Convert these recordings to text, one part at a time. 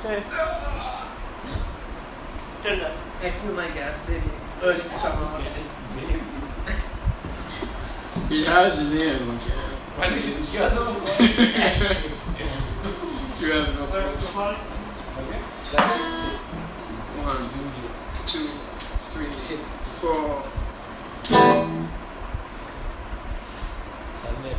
Turn that. I feel my gas, baby. Urge me come on. It has an end, my cat. What is it? You have no You have no pulse. Okay. 1, 2, 3, 4. Sunday,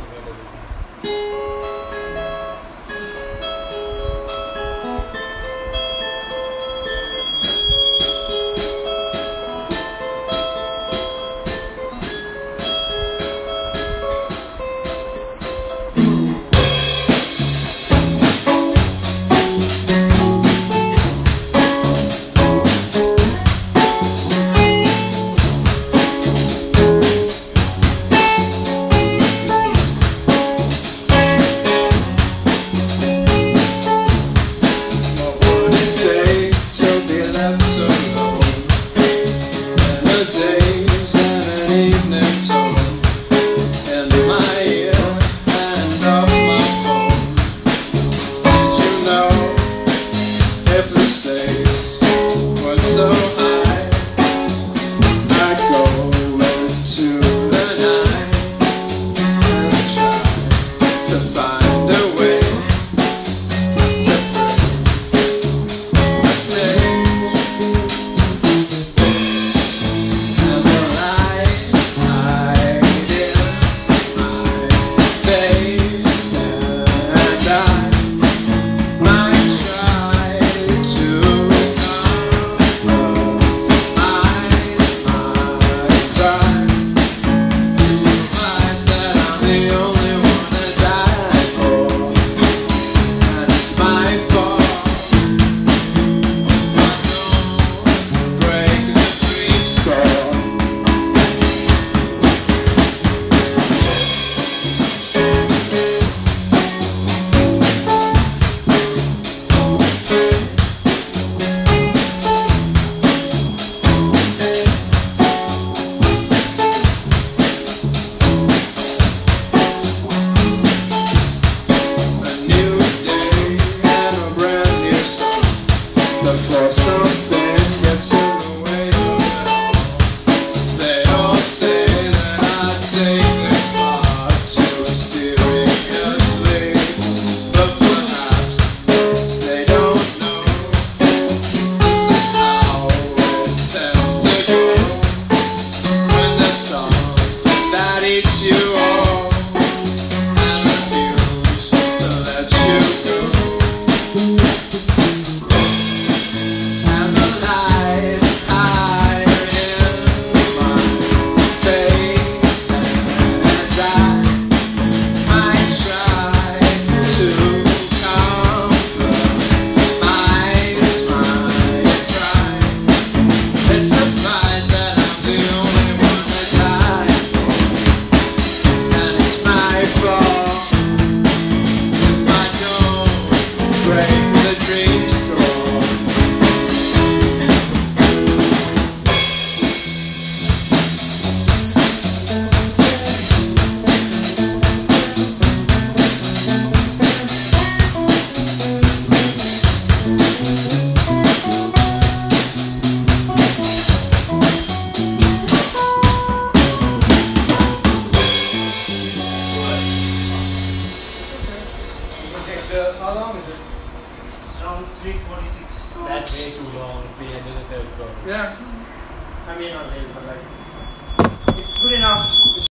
How long is it? It's around 3:46. That's way too long. We ended the third chord. Yeah. I mean, not late, but like, it's good enough.